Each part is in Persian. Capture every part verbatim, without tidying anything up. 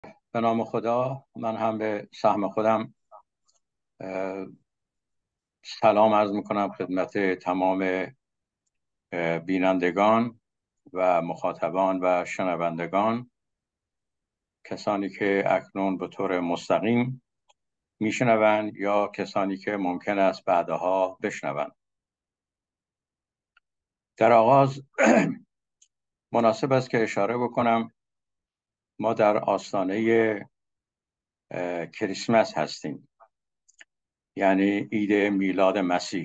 به نام خدا. من هم به سهم خودم سلام عرض میکنم خدمت تمام بینندگان و مخاطبان و شنوندگان، کسانی که اکنون به طور مستقیم میشنوند یا کسانی که ممکن است بعدها بشنوند. در آغاز مناسب است که اشاره بکنم ما در آستانه کریسمس هستیم، یعنی عید میلاد مسیح.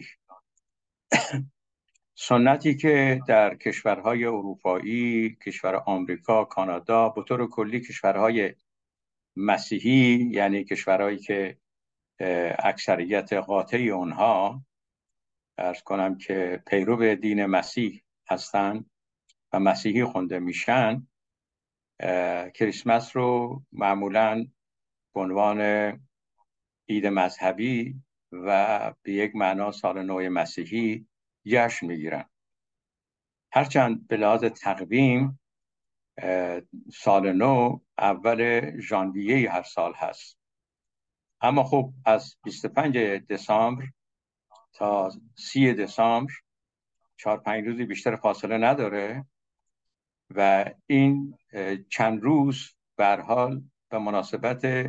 سنتی که در کشورهای اروپایی، کشور آمریکا، کانادا، به طور کلی کشورهای مسیحی، یعنی کشورهایی که اکثریت قاطعی اونها عرض کنم که پیرو دین مسیح هستند و مسیحی خونده میشن، کریسمس رو معمولاً به عنوان عید مذهبی و به یک معنا سال نو مسیحی جشن میگیرن. هرچند به لحاظ تقویم سال نو اول ژانویه هر سال هست، اما خب از بیست و پنجم دسامبر تا سی دسامبر چهار پنج روزی بیشتر فاصله نداره و این چند روز به هر حال به مناسبت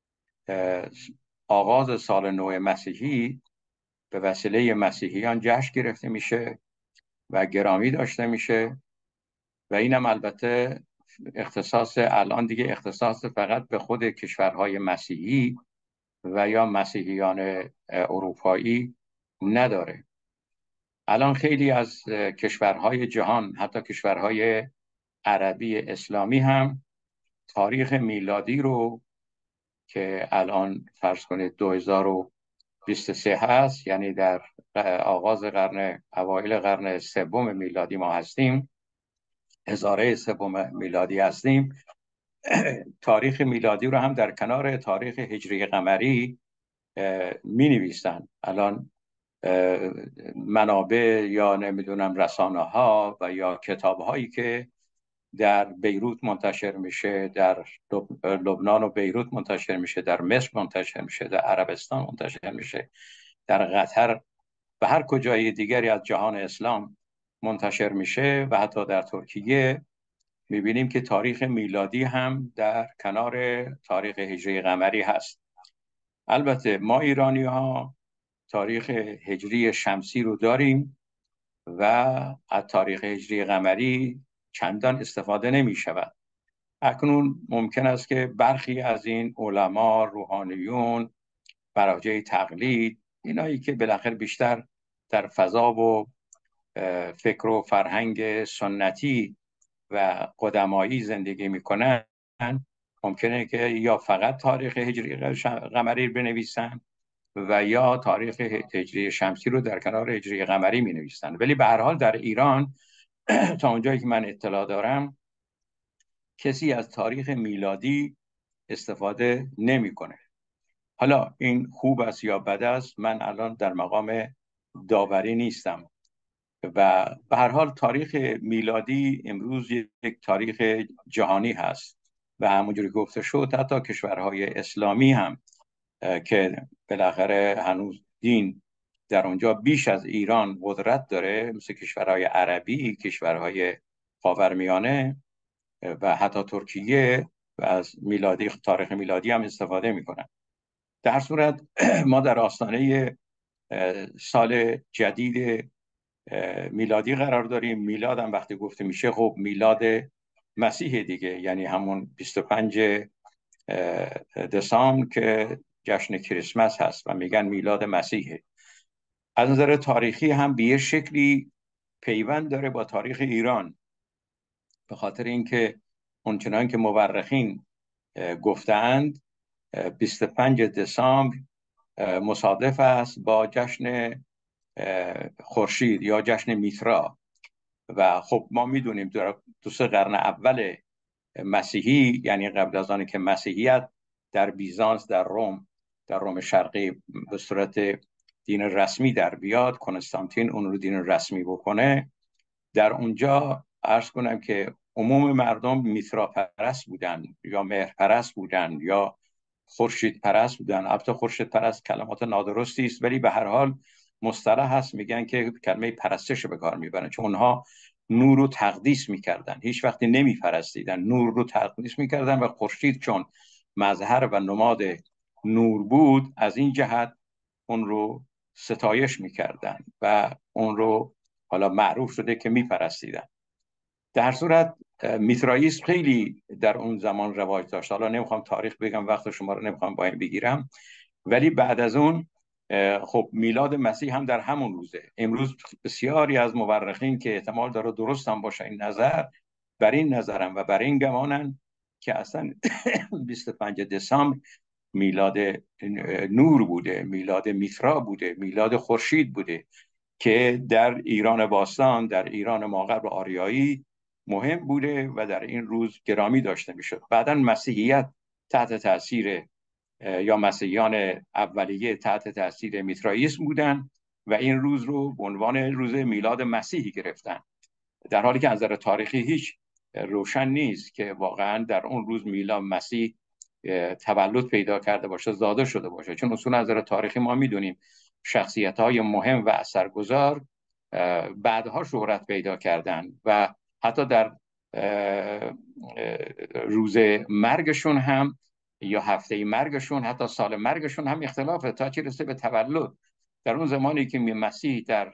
آغاز سال نو مسیحی به وسیله مسیحیان جشن گرفته میشه و گرامی داشته میشه و اینم البته اختصاص الان دیگه اختصاص فقط به خود کشورهای مسیحی و یا مسیحیان اروپایی نداره. الان خیلی از کشورهای جهان، حتی کشورهای عربی اسلامی هم تاریخ میلادی رو که الان فرض کنید دو هزار و بیست و سه هست، یعنی در آغاز قرن اوایل قرن سوم میلادی ما هستیم، هزاره سوم میلادی هستیم، تاریخ میلادی رو هم در کنار تاریخ هجری قمری می نویسن. الان منابع یا نمیدونم رسانه ها و یا کتاب هایی که در بیروت منتشر میشه، در لبنان و بیروت منتشر میشه، در مصر منتشر میشه، در عربستان منتشر میشه، در قطر و هر کجای دیگری از جهان اسلام منتشر میشه و حتی در ترکیه، میبینیم که تاریخ میلادی هم در کنار تاریخ هجری قمری هست. البته ما ایرانی ها تاریخ هجری شمسی رو داریم و از تاریخ هجری قمری چندان استفاده نمی شود. اکنون ممکن است که برخی از این علما، روحانیون، براجع تقلید، اینایی که بالاخره بیشتر در فضا و فکر و فرهنگ سنتی و قدمایی زندگی میکنن، ممکنه که یا فقط تاریخ هجری قمری بنویسن و یا تاریخ هجری شمسی رو در کنار هجری قمری می نویسن. ولی به هر حال در ایران تا اونجایی که من اطلاع دارم کسی از تاریخ میلادی استفاده نمیکنه. حالا این خوب است یا بد است، من الان در مقام داوری نیستم و به هر حال تاریخ میلادی امروز یک تاریخ جهانی هست و همونجوری گفته شد حتی کشورهای اسلامی هم که بالاخره هنوز دین در اونجا بیش از ایران قدرت داره، مثل کشورهای عربی، کشورهای خاورمیانه و حتی ترکیه، و از میلادی، تاریخ میلادی هم استفاده میکنن. در صورت ما در آستانه سال جدید میلادی قرار داریم. میلاد هم وقتی گفته میشه خب میلاد مسیح دیگه، یعنی همون بیست و پنجم دسامبر که جشن کریسمس هست و میگن میلاد مسیحه. از نظر تاریخی هم به یه شکلی پیوند داره با تاریخ ایران، به خاطر اینکه اونچنان که مورخین گفتند بیست و پنجم دسامبر مصادف است با جشن خورشید یا جشن میترا و خب ما میدونیم در دو سه قرن اول مسیحی، یعنی قبل از آن که مسیحیت در بیزانس، در روم، در روم شرقی به صورت دین رسمی در بیاد، کنستانتین اون رو دین رسمی بکنه، در اونجا عرض کنم که عموم مردم میترا پرست بودن یا مهر پرست بودن یا خورشید پرست بودن. البته خورشید پرست کلمات نادرستی است، ولی به هر حال مصطلح هست، میگن که کلمه پرستش به کار میبرن، چون اونها نور رو تقدیس میکردن، هیچ وقتی نمیپرستیدن، نور رو تقدیس میکردن و خورشید چون مظهر و نماد نور بود، از این جهت اون رو ستایش میکردن و اون رو حالا معروف شده که میپرستیدن. در صورت میترائیسم خیلی در اون زمان رواج داشت. حالا نمیخوام تاریخ بگم، وقت شما رو نمیخوام با این بگیرم، ولی بعد از اون خب میلاد مسیح هم در همون روزه. امروز بسیاری از مورخین که احتمال داره درست هم باشه این نظر، بر این نظرم و بر این گمانن که اصلا بیست و پنجم دسامبر میلاد نور بوده، میلاد میترا بوده، میلاد خورشید بوده که در ایران باستان، در ایران ماغرب آریایی مهم بوده و در این روز گرامی داشته میشد. بعداً مسیحیت تحت تاثیر یا مسیحیان اولیه تحت تاثیر میترائیسم بودن و این روز رو به عنوان روز میلاد مسیحی گرفتن، در حالی که از نظر تاریخی هیچ روشن نیست که واقعا در اون روز میلاد مسیح تولد پیدا کرده باشه، زاده شده باشه، چون اصولا از نظر تاریخی ما میدونیم شخصیت‌های مهم و اثرگذار بعدها شهرت پیدا کردن و حتی در روز مرگشون هم یا هفته مرگشون، حتی سال مرگشون هم اختلافه تا چه رسه به تولد. در اون زمانی که مسیح در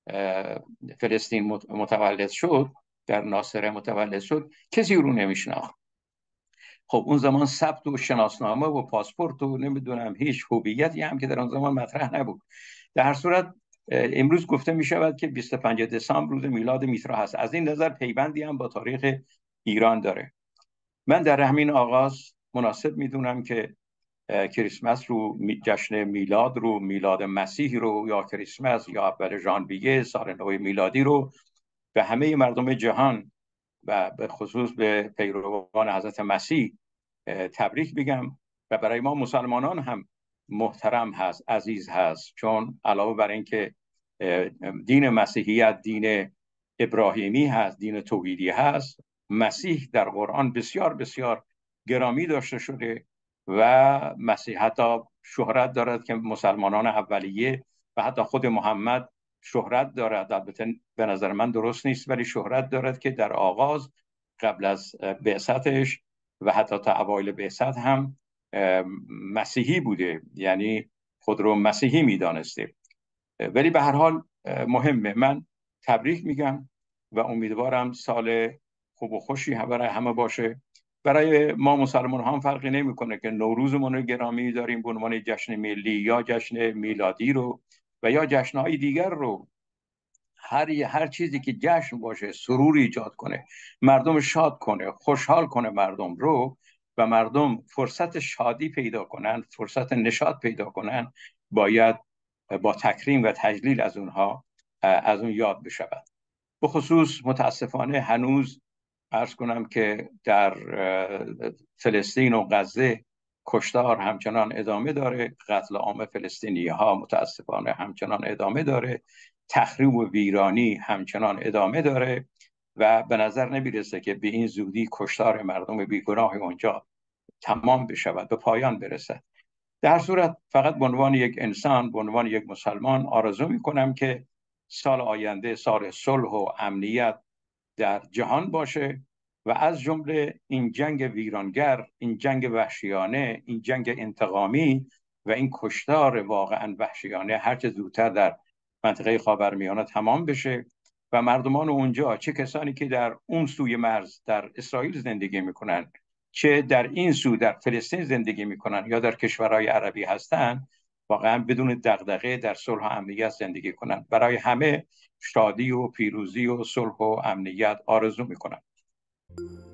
فلسطین متولد شد، در ناصره متولد شد، کسی رو نمیشناخت. خب اون زمان ثبت و شناسنامه و پاسپورت و نمیدونم هیچ هویتی هم که در اون زمان مطرح نبود. در هر صورت امروز گفته می شود که بیست و پنجم دسامبر روز میلاد میترا هست. از این نظر پیوندی هم با تاریخ ایران داره. من در همین آغاز مناسب میدونم که کریسمس رو، جشن میلاد رو، میلاد مسیح رو، یا کریسمس یا اول ژانویه سال نو میلادی رو به همه مردم جهان و به خصوص به پیروان حضرت مسیح تبریک بگم و برای ما مسلمانان هم محترم هست، عزیز هست، چون علاوه بر این که دین مسیحیت دین ابراهیمی هست، دین توحیدی هست، مسیح در قرآن بسیار بسیار گرامی داشته شده و مسیح حتی شهرت دارد که مسلمانان اولیه و حتی خود محمد شهرت دارد، البته به نظر من درست نیست، ولی شهرت دارد که در آغاز قبل از بعثتش و حتی تا اوایل بعثت هم مسیحی بوده، یعنی خود رو مسیحی میدانسته. ولی به هر حال مهمه. من تبریک میگم و امیدوارم سال خوب و خوشی برای همه باشه. برای ما مسلمان هم فرقی نمیکنه که نوروزمون رو گرامی داریم به عنوان جشن ملی یا جشن میلادی رو و یا جشن‌های دیگر رو. هر هر چیزی که جشن باشه، سرور ایجاد کنه، مردم شاد کنه، خوشحال کنه مردم رو و مردم فرصت شادی پیدا کنن، فرصت نشاط پیدا کنن، باید با تکریم و تجلیل از اونها از اون یاد بشود. به خصوص متاسفانه هنوز عرض کنم که در فلسطین و غزه کشتار همچنان ادامه داره، قتل عام فلسطینی ها متاسفانه همچنان ادامه داره، تخریب و ویرانی همچنان ادامه داره و به نظر نمیرسه که به این زودی کشتار مردم بیگناه اونجا تمام بشود، به پایان برسد. در صورت فقط به عنوان یک انسان، به عنوان یک مسلمان آرزو میکنم که سال آینده سال صلح و امنیت در جهان باشه و از جمله این جنگ ویرانگر، این جنگ وحشیانه، این جنگ انتقامی و این کشتار واقعا وحشیانه هر چه زودتر در منطقه خاورمیانه تمام بشه و مردمان اونجا، چه کسانی که در اون سوی مرز در اسرائیل زندگی میکنن، چه در این سو در فلسطین زندگی میکنن یا در کشورهای عربی هستن، واقعا بدون دغدغه در صلح و امنیت زندگی کنن. برای همه شادی و پیروزی و صلح و امنیت آرزو میکنم.